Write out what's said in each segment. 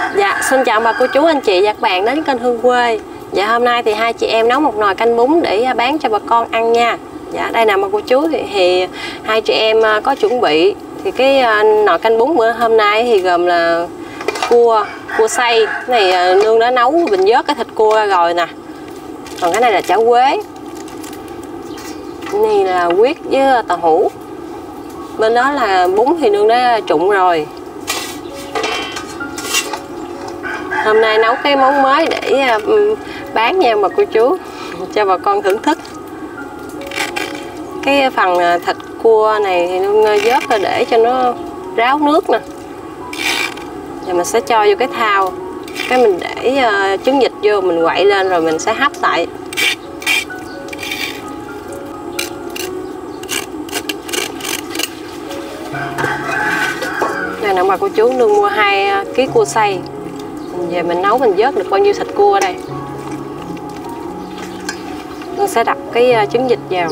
Dạ, xin chào bà cô chú anh chị và các bạn đến kênh Hương Quê. Dạ, hôm nay thì hai chị em nấu một nồi canh bún để bán cho bà con ăn nha. Dạ, đây nè bà cô chú thì hai chị em có chuẩn bị. Thì cái nồi canh bún bữa hôm nay thì gồm là cua xay. Cái này nương đã nấu bình vớt cái thịt cua ra rồi nè. Còn cái này là chả quế. Cái này là huyết với tàu hũ. Bên đó là bún thì nương đã trụng rồi. Hôm nay nấu cái món mới để bán nha bà cô chú, cho bà con thưởng thức. Cái phần thịt cua này thì nương vớt ra để cho nó ráo nước nè. Và mình sẽ cho vô cái thau. Cái mình để trứng vịt vô, mình quậy lên rồi mình sẽ hấp lại. Đây nè bà cô chú, nương mua 2 kg cua xay. Về mình nấu mình vớt được bao nhiêu thịt cua ở đây. Mình sẽ đập cái trứng vịt vào.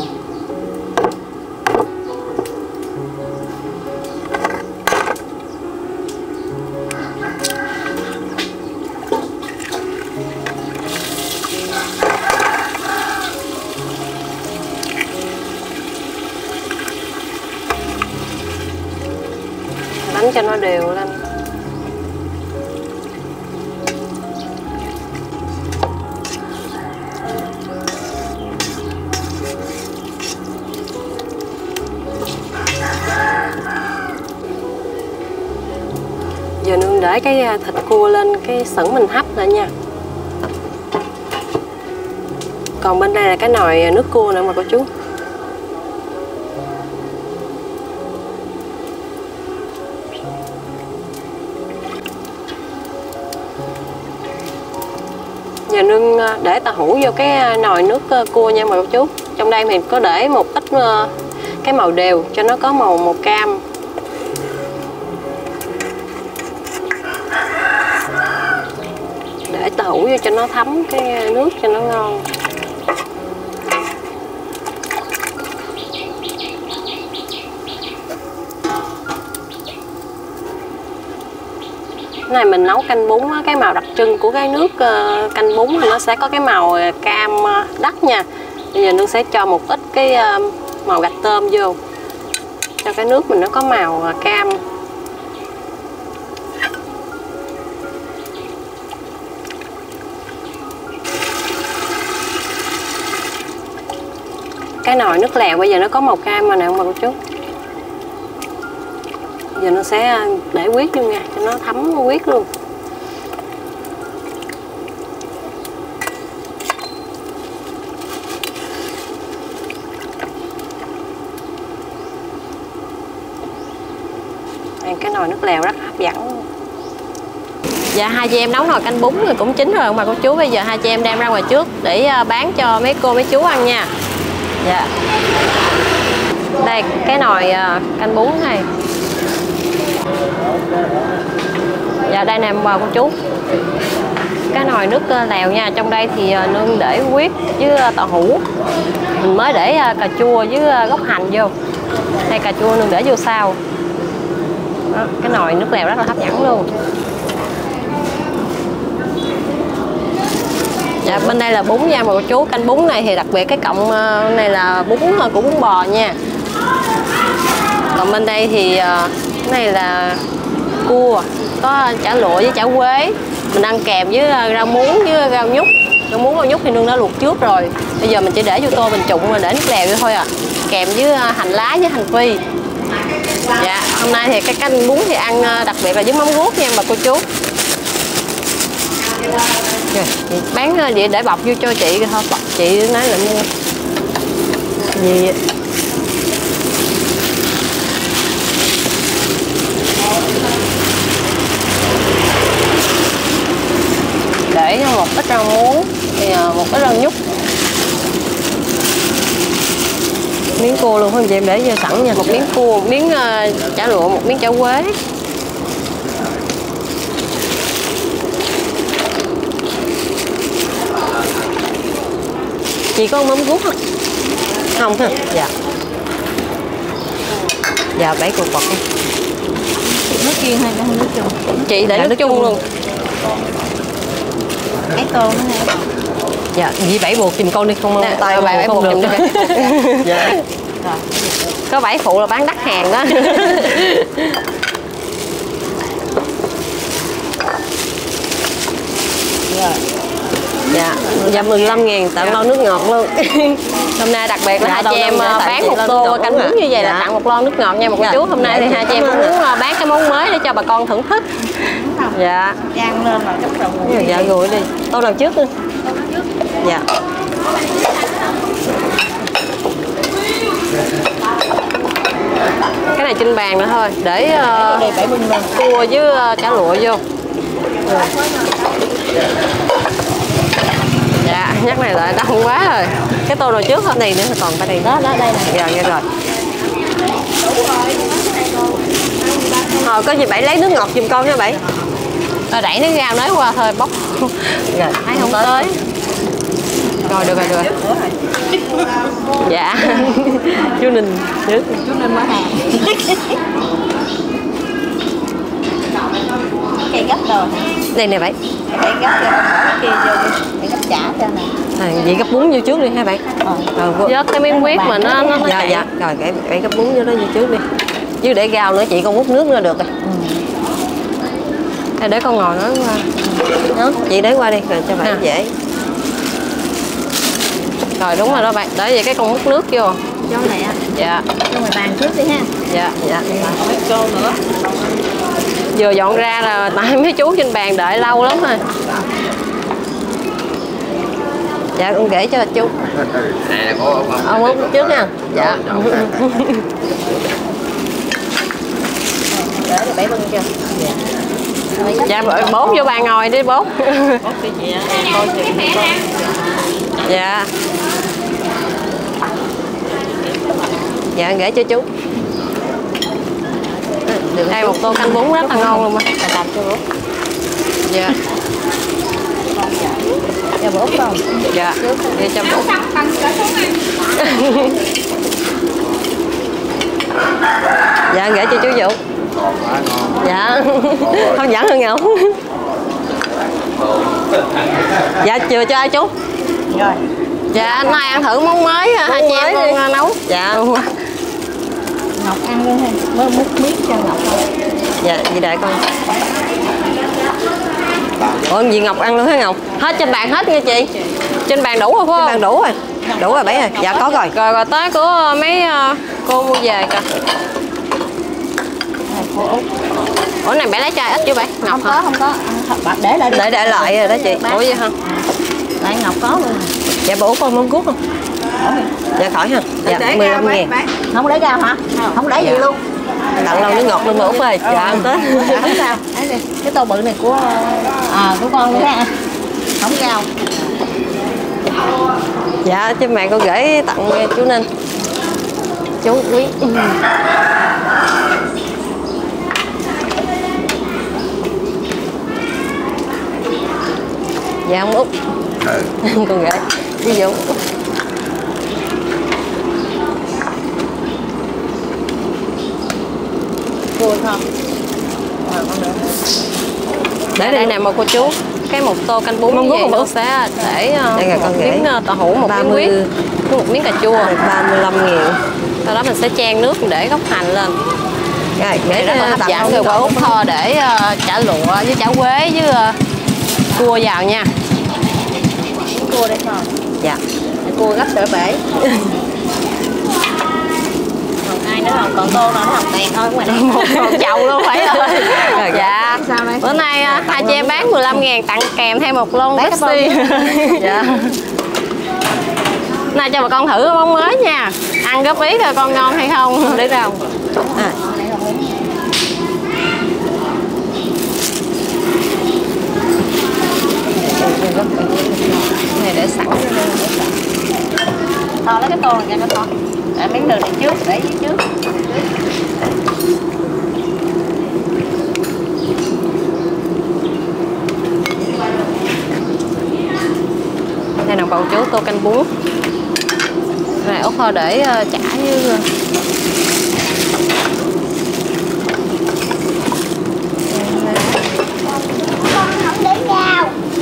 Đánh cho nó đều lên. Giờ nương để cái thịt cua lên cái sửng mình hấp lại nha. Còn bên đây là cái nồi nước cua nữa mà cô chú. Giờ nương để tàu hũ vô cái nồi nước cua nha mà cô chú. Trong đây mình có để một ít cái màu đều cho nó có màu cam. Để tàu hũ vô cho nó thấm cái nước cho nó ngon. Cái này mình nấu canh bún, cái màu đặc trưng của cái nước canh bún thì nó sẽ có cái màu cam đắt nha. Bây giờ nương sẽ cho một ít cái màu gạch tôm vô cho cái nước mình nó có màu cam. Cái nồi nước lèo bây giờ nó có màu cam mà nè ông bà cô chú. Giờ nó sẽ để huyết luôn nha, cho nó thấm huyết luôn. Đây, cái nồi nước lèo rất hấp dẫn luôn. Dạ, hai chị em nấu nồi canh bún rồi cũng chín rồi ông bà cô chú. Bây giờ hai chị em đem ra ngoài trước để bán cho mấy cô mấy chú ăn nha. Dạ. Đây cái nồi canh bún này. Dạ, đây nè bà cô chú. Cái nồi nước lèo nha. Trong đây thì nương để huyết với tàu hũ. Mình mới để cà chua với gốc hành vô. Đây cà chua nương để vô sau. Đó, cái nồi nước lèo rất là hấp dẫn luôn. Dạ, bên đây là bún nha bà cô chú. Canh bún này thì đặc biệt cái cọng này là bún của bún bò nha. Còn bên đây thì cái này là cua, có chả lụa với chả quế. Mình ăn kèm với rau muống với rau nhút. Rau muống rau nhút thì nương đã luộc trước rồi. Bây giờ mình chỉ để vô tô mình trụng rồi để nước lèo vô thôi à. Kèm với hành lá với hành phi. Dạ, hôm nay thì cái canh bún thì ăn đặc biệt là với mắm ruốc nha bà cô chú. Rồi, chị bán vậy để bọc vô cho chị thôi, bọc chị nói là mua gì. Để một ít rau muống thì một ít rau nhút, miếng cua luôn không chị, em để vô sẵn nha. Một miếng cua, một miếng chả lụa, một miếng chả quế. Chị có mắm ruốc không? Không hả? Dạ. Dạ 7 cục bột. Nước chiên hay nước chung? Chị để nước chung luôn. Cái tô nữa nè. Dạ, dì Bảy buộc giùm con đi, không Nè, tay Bảy không buộc được. giùm đi. Dạ. Rồi. Có Bảy phụ là bán đắt hàng đó. Rồi. Dạ, dạ 15.000 tặng lon nước ngọt luôn. Hôm nay đặc biệt là hai chị em bán một tô canh bún như vậy là tặng một lon nước ngọt nha cô chú. Hôm nay thì hai chị em cũng muốn bán cái món mới để cho bà con thưởng thức. Dạ. Chan lên rồi chút rồi. Dạ gùi đi. Tô nào trước đi. Dạ. Cái này trên bàn nữa thôi để cua với chả lụa vô. Dạ, nhắc này lại đông quá rồi. Cái tô nào trước hôm này nữa còn cái này. Đó, đây nè. Dạ, nghe rồi. Có gì Bảy lấy nước ngọt giùm con nha Bảy. Đẩy nước rau nới qua thôi bóc. Dạ, thấy không tới. Rồi được rồi. Dạ. Chú Ninh trước. Chú Ninh mở hàng. Cây gấp đồ hả? Đây nè Bảy. Cây gấp cho con bỏ cái kia vô đi. Để gấp chả cho nè. Vậy gấp bún vô trước đi ha Bảy. Vớt cái miếng huyết mà nó dạ. Rồi cái gấp bún vô đó vô trước đi. Chứ để rau nữa chị con múc nước nữa được rồi. Để con ngồi nói qua. Đó, chị để qua đi rồi cho Bảy dễ. Rồi đúng rồi đó bạn. Để vậy cái con múc nước vô. Cho này á. Dạ. Cho người bàn trước đi ha. Dạ. Mấy cô nữa. Vừa dọn ra là tại mấy chú trên bàn đợi lâu lắm rồi. Dạ con kể cho chú. Ông múc trước nha. Dạ. Để Bảy bưng cho. Dạ bốn vô bàn ngồi đi bốn. Dạ. Dạ gửi cho chú. Đây một tô canh bún rất là ngon luôn mà. Làm cho bố. Dạ. Cho bố không? Dạ. Để cho bố. Dạ gửi cho chú Vũ. Dạ. Không dẫn hơn Ngọc. Dạ chưa cho ai chú. Rồi. Dạ nay ăn thử món mới hai chị em con nấu. Dạ. Ngọc ăn luôn ha. Mới múc miếng cho Ngọc thôi. Dạ vậy đợi con. Ủa gì Ngọc ăn luôn hả Ngọc? Hết trên bàn hết nha chị. Trên bàn đủ rồi phải không? Trên bàn đủ rồi. Đủ rồi Bảy ơi. Dạ có rồi. Rồi tới của mấy cô mua về kìa. Ủa này Bảy lấy chai ít chứ Bảy? Ngọc không có. Để lại rồi đó chị. Ủa vậy hả? Lại Ngọc có luôn. Dạ bổ con món cuốc không? Dạ khỏi ha. Dạ 15.000. Không để rau hả? Không để gì luôn. Tặng lâu nước ngọt luôn mà Út ơi. Dạ ăn Tết. Không sao. Cái tô bự này của con nữa ha. Không rau. Dạ trên mạng con gửi tặng chú Ninh. Chú quý. Dạ ông Út. Con gửi. Ví dụ. Vui không? Để đây nè một cô chú. Cái một tô canh bún như vậy con sẽ để một miếng tàu hũ, một miếng huyết, một miếng cà chua 35.000. Sau đó mình sẽ chan nước để gốc hành lên. Rồi để hấp dẫn rồi qua Út kho để chả lụa với chả quế với cua vào nha. Cua đây không? Dạ. Cua gấp sợi bể. Còn ai nữa không? Còn tô nào nó không tiền thôi ngoài đây. Một chậu luôn phải rồi. Dạ. Sao đây? Bữa nay hai chị em bán 15.000 tặng kèm thêm một lon Pepsi. Dạ. Nay cho bà con thử món mới nha. Ăn góp ý coi con ngon hay không. Để rau. Này để sẵn. Thôi lấy cái tô này cho nó con. Để miếng đường này trước, để dưới trước. Đây nè bầu chú tô canh bún. Này Út kho để chả với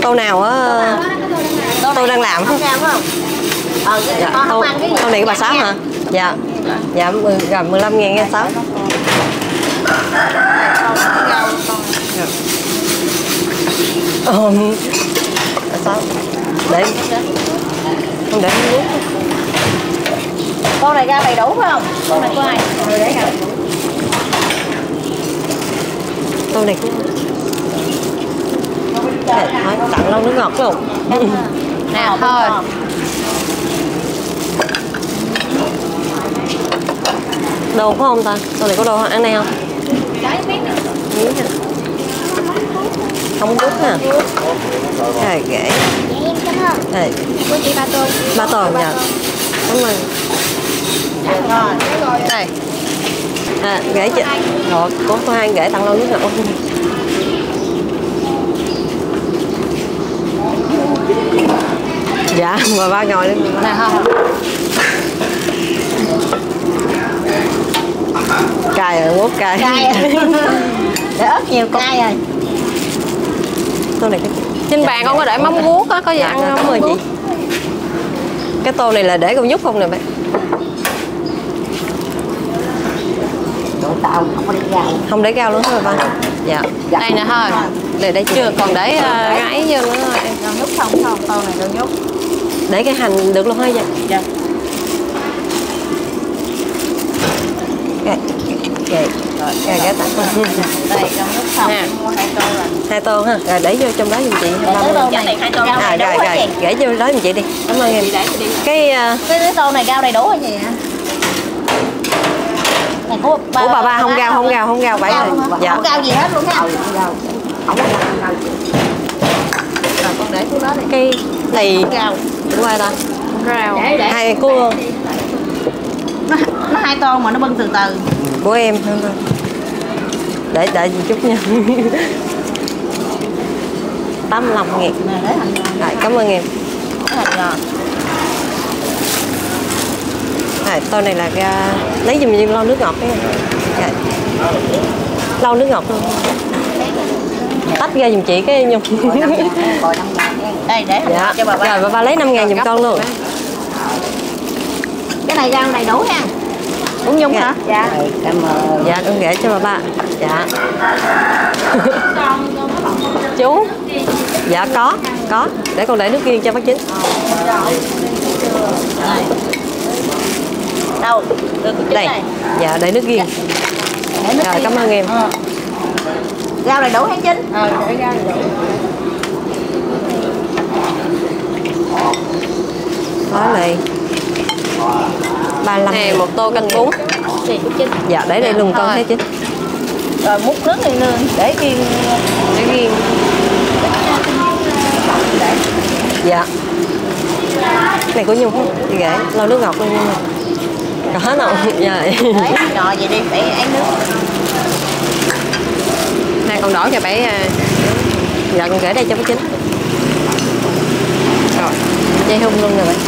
tô nào á? Tô đang làm không rau phải không? Dạ, con không ăn cái gì. tô này của bà Sáu hả? Dạ. Dạ, rồi 15.000 nghe Sáu. Bà Sáu. Để không để nước. Con này rau đầy đủ phải không? Con này có ai? Rồi để rau. Tô này cũng tặng lâu nước ngọt luôn. Nào thôi. Đồ có không ta? Tô này có đồ ăn này không? Cái miếng Miếng hả? Không bút hả? Rồi ghẻ. Đây. của chị Ba Tô. Ba Tô dạ. Cảm ơn. Rồi. Đây. Ghẻ chị. Rồi, có hai ghẻ tặng lâu nước ngọt. Dạ, mời ba ngồi đi. Này không? Cay rồi, mốt cay. Cay. Để ớt nhiều cay rồi. Tô này trên bàn con có để mắm guốc á, có gì ăn cảm không? ơn chị. Cái tô này là để con nhúc không nè bạn? Đồ tàu không có để rau. Không để rau luôn hả ba? Dạ. Đây nè thôi. Để chị. Chưa còn để gái vô nữa thôi. Rau nhúc không không? Tô này rau nhúc. Để cái hành được luôn hả vậy? Dạ. Cái tặng. Đây rau nhúc không? Nè. Mua 2 tô rồi. 2 tô ha. Rồi để vô trong đó giùm chị. Để cái tô này 2 tô rau đầy đủ rồi hết gì? để vô đó giùm chị đi. Cảm ơn em. Cái Cái tô này rau đầy đủ hay gì hả? Này của bà không rau vậy rồi. Dạ. Không rau gì hết luôn ha. Không có rau. Rồi con để xuống đó đi. Cái này Rau. đúng ai ta? Rau. Hai của Nó 2 tô mà nó bưng từ từ. của em. Để một chút nha. 85.000. Nè để hành. Rồi, cảm ơn em. Hành rồi. Rồi, tô này là lấy giùm như lau nước ngọt đấy. Rồi. Lau nước ngọt luôn. Tách ra giùm chị cái nhung. Đây để Dạ. cho bà ba. Rồi bà lấy 5.000 giùm con luôn. Cái này rau đầy đủ nha. Đúng Nhung hả? Dạ. Cảm ơn. Dạ con gửi cho bà ba. Dạ. Chú. Dạ có. Để con để nước riêng cho bác Chính. Đâu? Được Đây. này. Dạ để nước riêng. Để nước Rồi riêng. cảm ơn em. Rau đầy đủ hả Chính? Để rau đầy đủ. Đó này. 35. Nè một tô canh bún. Gì của Chính? Dạ để đây luôn con thấy Chính. Rồi múc nước đi nương để riêng. Để riêng. Dạ. Này của Nhung không? Chị gửi lau nước ngọt luôn Nhung. Có hết không? Dạ. Để trò vậy đi để ăn nước. Nè còn đổ cho bảy. Dạ con gửi đây cho bác Chính. Rồi. Dây hung luôn rồi bạn.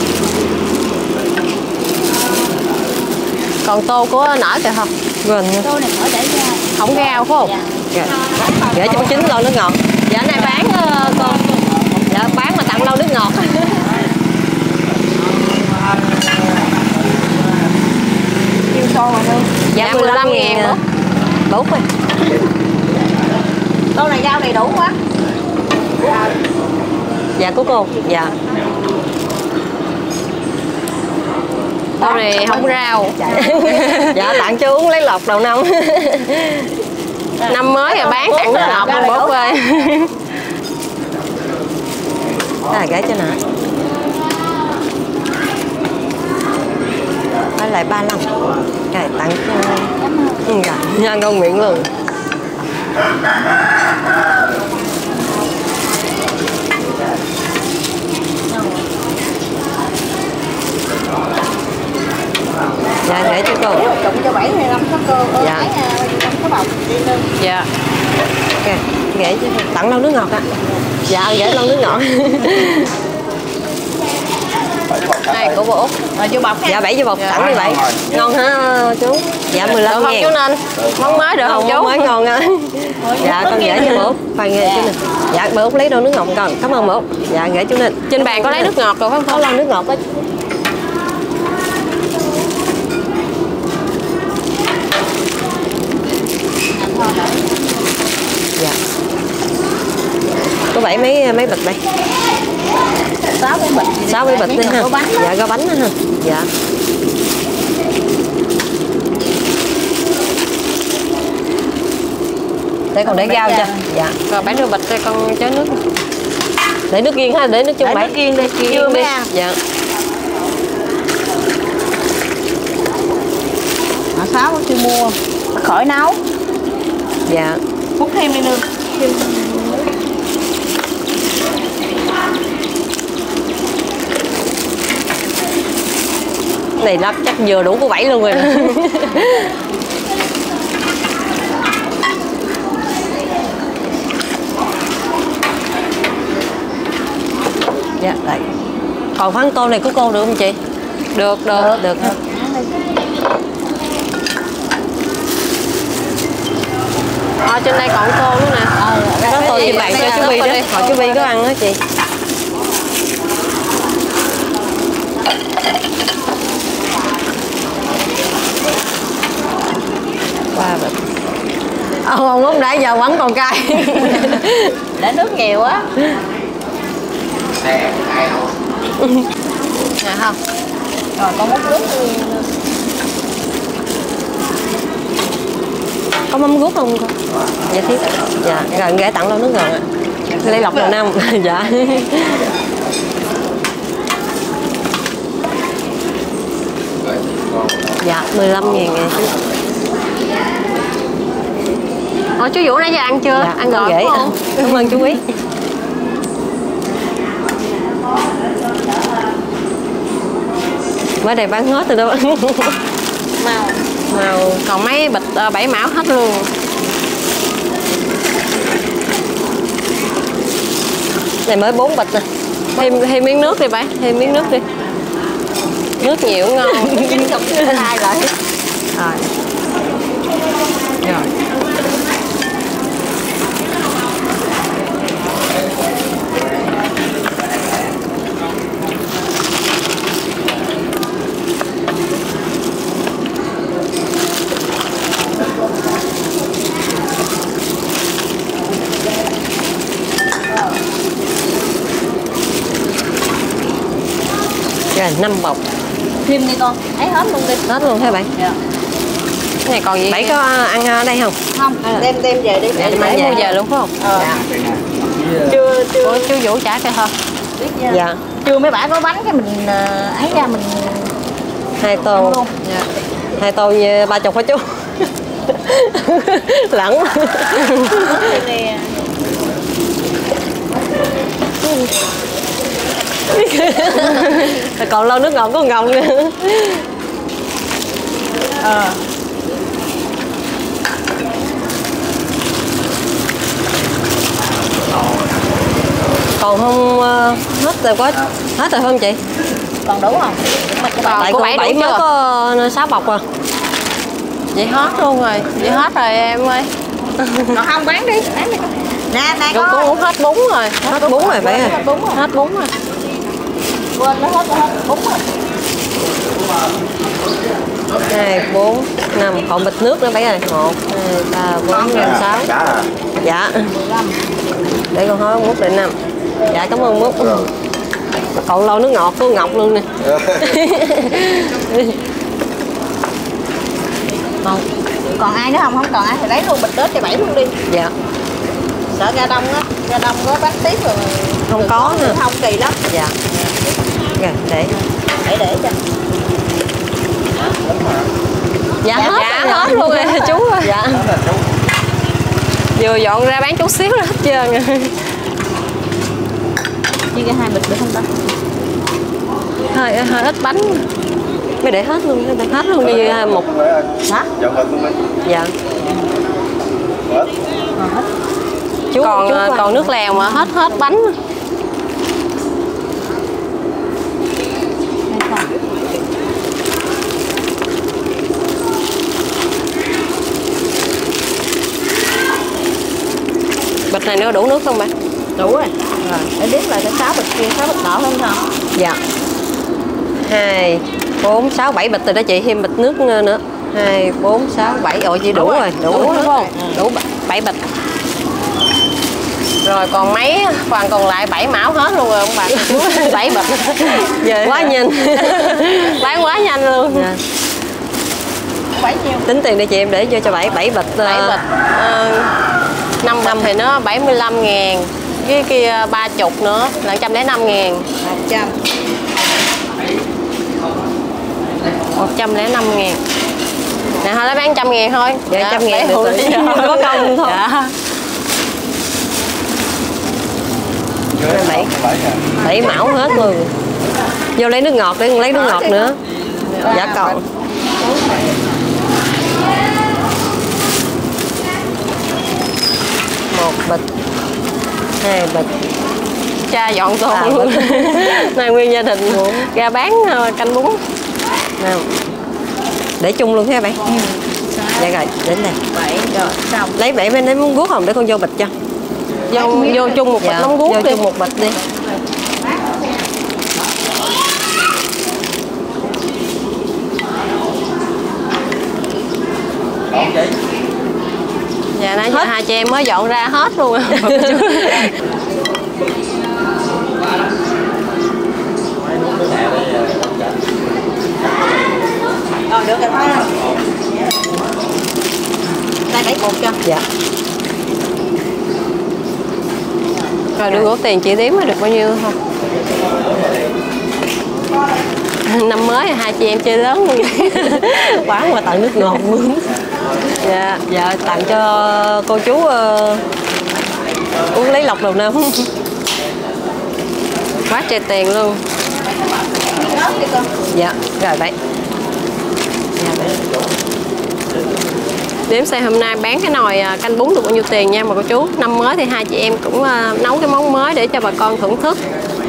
Còn tô của nở kìa không? Gần nha. Tô này khỏi để ra. Không rau phải không? Dạ. Dạ. Gửi cho bác Chính lau nước ngọt. Dạ này bán con. Dạ bán mà tặng lau nước ngọt. Kêu xô rồi nương. Dạ 15.000 Bút rồi. Tô này rau đầy đủ quá. Dạ của cô. Dạ. Tô này không rau. Dạ tặng cho uống lấy lọc đầu năm. Năm mới rồi bán tặng nước ngọt luôn bố ơi. Đó là gửi cho nè. Đó lại 35. Rồi tặng cho. Dạ, nhân con miệng luôn. Dạ gửi cho cô. Trụng cho 75 số cô. Dạ. 75 số bọc đi nương. Dạ. Ok, gửi cho cô. Tặng lau nước ngọt ạ. Dạ gửi lau nước ngọt. Này của bộ Út. Rồi vô bọc Dạ 7 vô bọc sẵn đi vậy. Ngon hả chú? Dạ 15 Được không ngàn. chú Ninh? Món mới được không chú? Món mới ngon á. Dạ con gửi cho bộ Út. Khoan nghe chú Ninh. Dạ bộ Út lấy đâu nước ngọt con. Cảm ơn bộ Út. Dạ gửi chú Ninh. Trên bàn có lấy nước ngọt rồi phải Có không? lon nước ngọt đó. Dạ. Có 7 mấy bịch đây. 6 cái bịch. 6 cái bịch đi ha. Có bánh đó. Dạ có bánh đó ha. Dạ. Để còn để rau cho. Dạ. Rồi bán được bịch đây con chớ nước. Để nước riêng ha, để nước chung Để bảy. nước riêng đi, chưa đi. mới ăn. Dạ. 6 chưa mua. Khỏi nấu. Dạ. Hút thêm đi nương. Này lắm chắc vừa đủ của 7 luôn rồi. Dạ, đây. Còn phán tôm này của cô được không chị? Được. Được. Trên đây còn tô nữa nè. Có tô trên bàn cho chú Bi đó. Hỏi chú Bi có ăn đó chị. Ba bịch. Ông lúc nãy giờ vẫn còn cay. Để nước nhiều á. Nè không? Rồi con múc nước đi. Có mắm ruốc không con? Dạ thiết. Dạ, rồi gửi tặng lon nước ngọt ạ. Lấy lọc đầu năm. Dạ. Dạ, 15 ngàn nè chú. Chú Vũ nãy giờ ăn chưa? Dạ, Ăn rồi dễ. đúng không? Cảm ơn chú Quý. Mới đây bán hết rồi đó. Màu còn mấy bịch 7 mão hết luôn. Này mới 4 bịch nè. Thêm miếng nước đi bạn, thêm miếng nước đi. Nước nhiều ngon. Hai lại. Rồi. Rồi. Rồi 5 bọc. Thêm đi con. Ấy hết luôn đi. Hết luôn hả bạn? Dạ. Cái này còn gì? Bảy có ăn ở đây không? Không, đem về đi. Dạ, Để mua về luôn phải không? Dạ. Chưa Ủa, chú Vũ trả cho thôi. biết nha. Dạ. Chưa mấy bả có bánh cái mình ấy ra mình 2 tô. luôn. Dạ. 2 tô như 30 hả chú? Lẫn. Nè. Còn lâu nước ngọt của Ngọc nữa. Còn không hết rồi có hết rồi không chị? Còn đủ không? Tại của cô 7 7 đủ mới chưa? có 6 bọc à. Vậy hết luôn rồi. Vậy hết rồi em ơi. Còn không bán đi con. Nè Cũng con. cũng hết bún rồi. Hết 4 rồi phải à. Hết bún rồi. Hết bún rồi. Quên nó hết bún rồi. 2, 4, 5. Còn bịch nước nữa 7 rồi. 1, 2, 3, 4, 5, 6. Dạ. 15. Để con hỏi Mút để 5. Dạ cảm ơn Mút. Còn lâu nước ngọt của Ngọc luôn nè. Còn ai nữa không? Không còn ai thì lấy luôn bịch tết cho 7 luôn đi. Dạ. Sợ ra đông á, ra đông có bán tiếp rồi. Không có nữa. Không kỳ lắm. Dạ. Rồi để. Để cho. Dạ hết Dạ rồi. hết luôn rồi chú ơi. Dạ. Vừa dọn ra bán chút xíu là hết trơn rồi. Chia ra 2 bịch được không ta? Hơi ít bánh. Mới để hết luôn. Hết luôn đi một. Hả? Dạ. Còn hết. Chú, Còn chú còn nước lèo mà hết bánh. bịch này nữa đủ nước không bà? Đủ rồi. Rồi, để biết là cái 6 bịch kia 6 bịch đỏ không hả? Dạ. 2, 4, 6, 7 bịch rồi đó chị, thêm bịch nước nữa. 2, 4, 6, 7. Ồ chị đủ rồi, đủ đúng đúng không? không? Đủ 7 bịch. Rồi còn mấy phần còn lại 7 mão hết luôn rồi ông bà. 7 bịch. Quá nhanh. Bán quá nhanh luôn. Dạ. 7 nhiêu? Tính tiền để chị em để vô cho 7 bịch. 7 bịch. 5 bịch thì nó 75.000. Cái kia 30 nữa là 105.000. 100. 105.000. Nè thôi nó bán 100.000 thôi. Dạ, 100.000 được tự nhiên có công thôi. Dạ. 7 mão hết luôn. Vô lấy nước ngọt để lấy nước ngọt nữa. Dạ còn. 1 bịch, 2 bịch. Cha dọn toàn luôn. Này nguyên gia đình ra bán canh bún. Nào. Để chung luôn thế bạn. Dạ rồi, đến đây. 7 rồi xong. Lấy 7 bên đấy muốn guốc không để con vô bịch cho. Vô chung một bịch nóng guốc vô đi. chung một bịch đi. Dạ nãy giờ hai chị em mới dọn ra hết luôn. Rồi được rồi thôi. Đây 7 cục cho. Dạ. Rồi đưa gỗ tiền chị đếm được bao nhiêu không? Năm mới hai chị em chơi lớn luôn vậy. Quán mà tặng nước ngọt luôn. Dạ. Dạ tặng cho cô chú uống lấy lọc đầu năm. Quá trời tiền luôn. Dạ rồi vậy. Đếm xem hôm nay bán cái nồi canh bún được bao nhiêu tiền nha mà cô chú. Năm mới thì hai chị em cũng nấu cái món mới để cho bà con thưởng thức.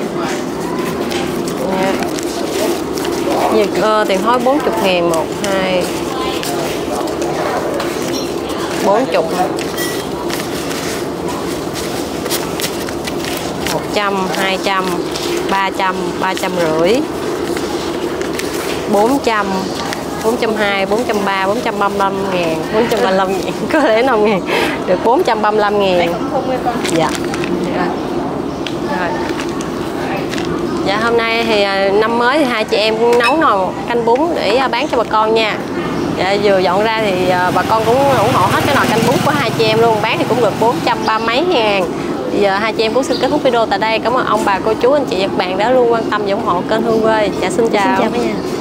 Tiền thối 40.000. 1, 2, 40, 100, 200, 300, 350, 400, 420, 430, 435 ngàn, 435 ngàn, có lẽ 5 ngàn, được 435 ngàn. Dạ. Rồi. Dạ hôm nay thì năm mới thì hai chị em cũng nấu nồi canh bún để bán cho bà con nha. Dạ vừa dọn ra thì bà con cũng ủng hộ hết cái nồi canh bún của hai chị em luôn, bán thì cũng được 430 mấy ngàn. Bây giờ hai chị em cũng xin kết thúc video tại đây. Cảm ơn ông bà cô chú anh chị và các bạn đã luôn quan tâm và ủng hộ kênh Hương Quê. Dạ xin chào. Xin chào cả nhà.